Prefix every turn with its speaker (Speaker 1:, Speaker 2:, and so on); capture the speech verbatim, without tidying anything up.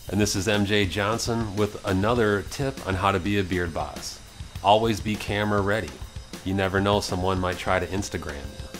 Speaker 1: And this is M J Johnson with another tip on how to be a beard boss. Always be camera ready. You never know, someone might try to Instagram you.